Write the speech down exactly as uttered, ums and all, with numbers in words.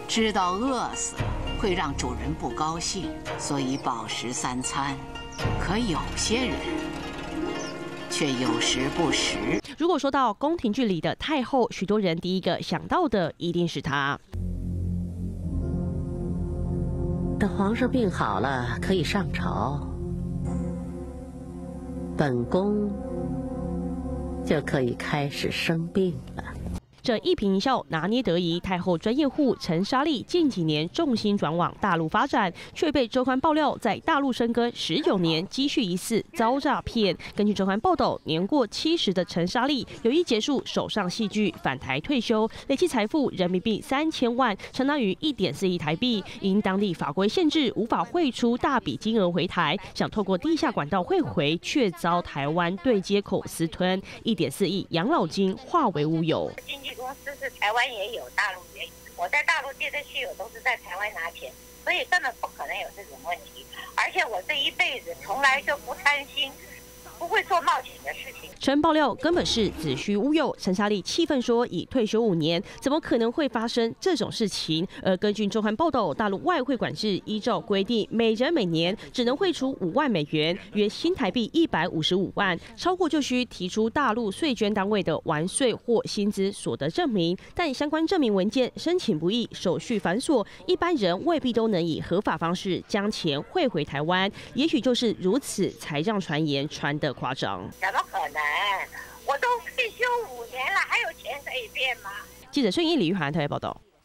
知道饿死了会让主人不高兴，所以饱食三餐。可有些人却有时不食。 如果说到宫廷剧里的太后，许多人第一个想到的一定是她。 等皇上病好了，可以上朝，本宫就可以开始生病了。 这一颦一笑拿捏得宜，太后专业户陈莎莉近几年重心转往大陆发展，却被周刊爆料在大陆深耕十九年，积蓄疑似遭诈骗。根据周刊报道，年过七十的陈莎莉有意结束手上戏剧，返台退休，累计财富人民币三千万，相当于一点四亿台币。因当地法规限制，无法汇出大笔金额回台，想透过地下管道汇回，却遭台湾对接口私吞一点四亿养老金，化为乌有。 公司是台湾也有，大陆也有。我在大陆借的去，我都是在台湾拿钱，所以根本不可能有这种问题。而且我这一辈子从来就不贪心，不会做冒险的事情。 陈爆料根本是子虚乌有，陈莎莉气愤说：“已退休五年，怎么可能会发生这种事情？”而根据周刊报道，大陆外汇管制依照规定，每人每年只能汇出五万美元，约新台币一百五十五万，超过就需提出大陆税捐单位的完税或薪资所得证明。但相关证明文件申请不易，手续繁琐，一般人未必都能以合法方式将钱汇回台湾。也许就是如此，才让传言传得夸张。 怎么可能？我都退休五年了，还有钱可以变吗？ 记者孙怡、李玉涵特别报道。